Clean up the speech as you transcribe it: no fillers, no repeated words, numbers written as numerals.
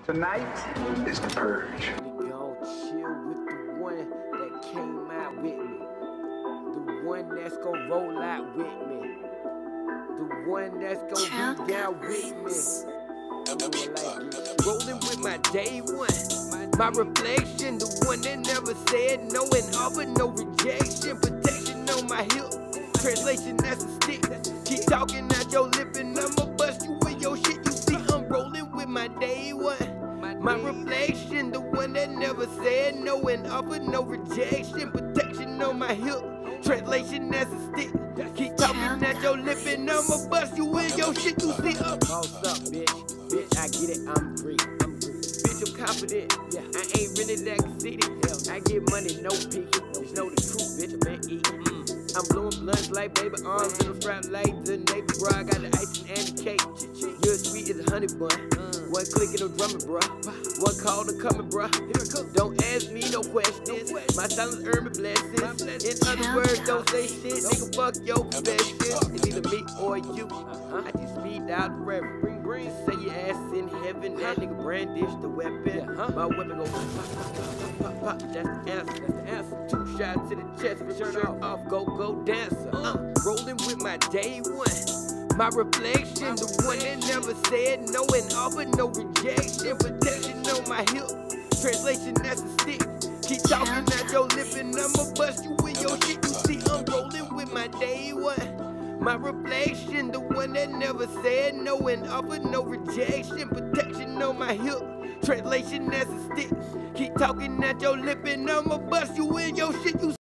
Tonight is the purge. Gon' chill with the one that came out with me. The one that's gon' roll out with me. The one that's gon' be down with me. Rolling with my day one. My reflection, the one that never said no and offered no rejection. Protection on my hip. Translation, that's a stick. Keep talking out your lip and I'ma bust you with your shit. You see, I'm rolling with my day one. My reflection, the one that never said no and offered no rejection. Protection on my hip. Translation, that's a stick. Keep talking at your lip and I'ma bust you with your shit. You see, boss up, bitch. Bitch, I get it, I'm free. Bitch, I'm confident. Yeah, I ain't really that conceited. I get money, no peeking. Just know the truth, bitch, I been eating. I'm blowing blunts like baby arms and I'm strapped like the Navy, bro. I got the icing and the cake. You're as sweet as a honey bun. One click and I'm drumming, bro. One call to coming, bro. Don't ask me no questions. My silence earn me blessings. In other words, don't say shit. Nigga, fuck your confession. It's either me or you. I just speed out the reverend. Bring, say your ass in heaven. That nigga brandish the weapon. My weapon go pop, pop, pop, pop, pop. That's the answer. 2 shots to the chest. For shirt off, go dancer. Rolling with my day one. My reflection, the one that never said no and offered no rejection. Protection on my hip. Translation, that's a stick. Keep talking at your lip and I'ma bust you with your shit. You see, I'm rolling with my day one. My reflection, the one that never said no and offered no rejection. Protection on my hip. Translation, that's a stick. Keep talking at your lip and I'ma bust you with your shit. You